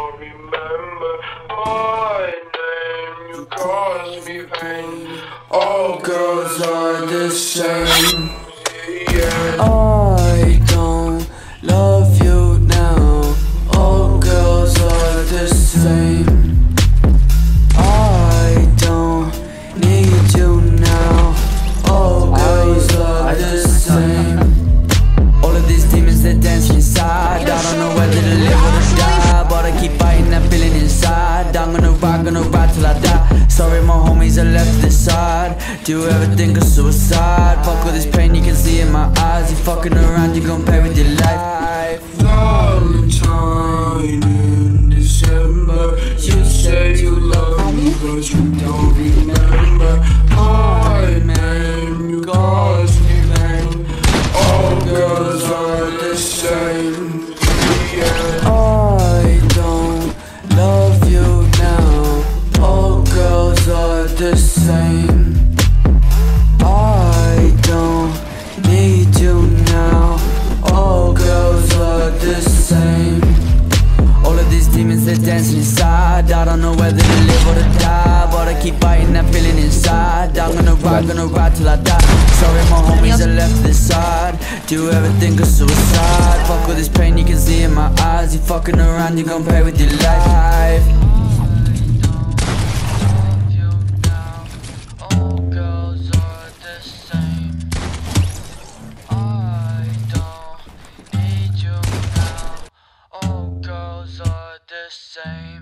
don't remember my name. You cause me pain. All girls are the same. I don't love you now. All girls are the same. I don't need you now. All girls are the same. All of these demons, they're dancing inside. I don't know whether to live or to die, but I keep fighting that feeling inside. I'm gonna ride till I die. Sorry my homies are left to the side. Do you ever think of suicide? Fuck all this pain you can see in my eyes. You fucking around, you gon' pay with your life. Valentine in December. You say you love me, but you don't remember my name. You cause me pain. All girls are the same. I don't love you now. All girls are the same. I don't need you now. All girls are the same. All of these demons, they're dancing inside. I don't know whether to live or to die, but I keep fighting that feeling inside. I'm gonna ride till I die. Sorry my homies are left to the side. Do you ever think of suicide? Fuck all this pain you can see in my eyes. You fucking around, you gon' pay with your life. Same.